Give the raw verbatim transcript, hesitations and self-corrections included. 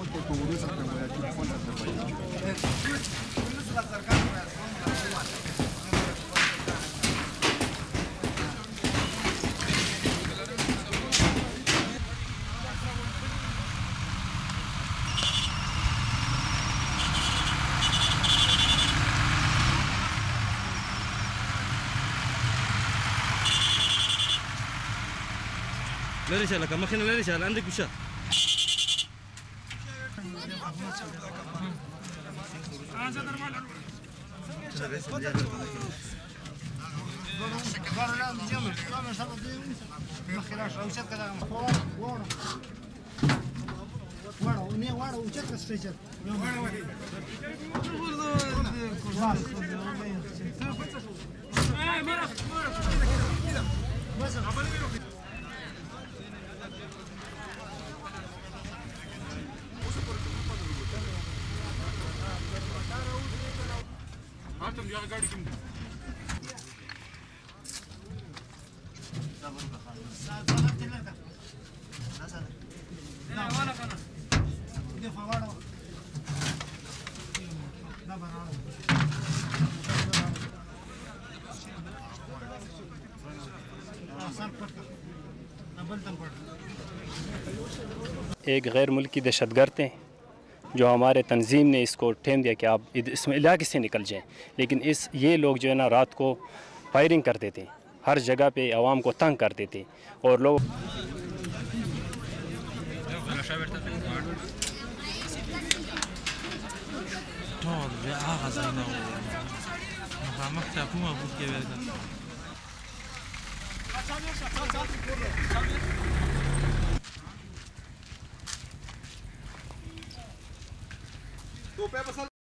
لري شه لکه مخینه لري شه لاندې کوشه एक गैर मुल्की दहशतगर्द थे जो हमारे तंजीम ने इसको ठेम दिया कि आप इस इलाके से निकल जाएं, लेकिन इस ये लोग जो है ना रात को फायरिंग करते थे, हर जगह पे आवाम को तंग करते थे और लोग तो पे